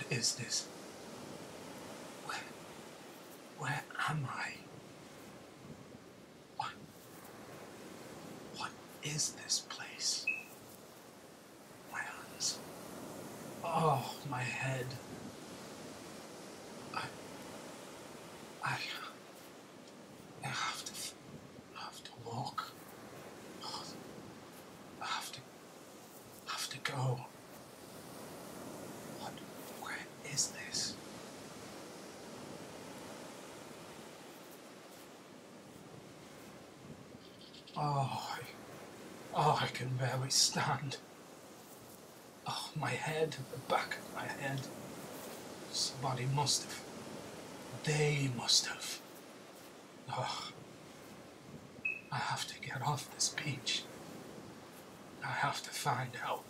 What is this? Where am I? What is this place? My hands. Oh, my head. I have to walk. Oh, I have to go. Where is this? I can barely stand. Oh, my head, the back of my head. Somebody must have. They must have. Oh, I have to get off this beach. I have to find out.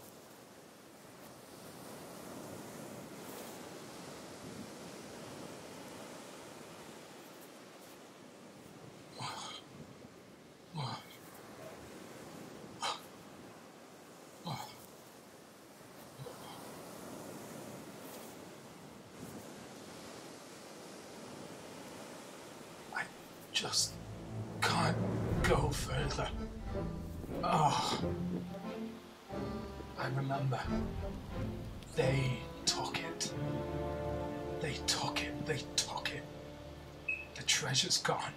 I just can't go further. Oh, I remember. They took it. They took it. They took it. The treasure's gone.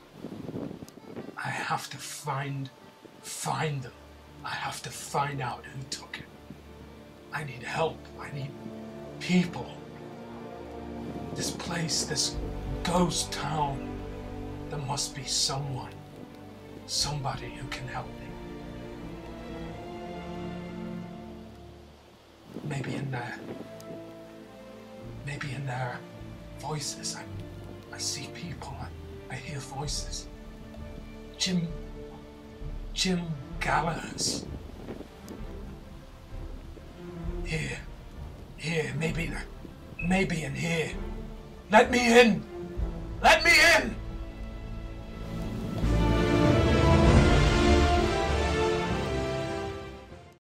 I have to find them. I have to find out who took it. I need help. I need people. This place, this ghost town, there must be someone, somebody who can help me. Maybe in their voices. I see people, I hear voices. Jim Gallagher's. Here, maybe in here. Let me in! Let me in!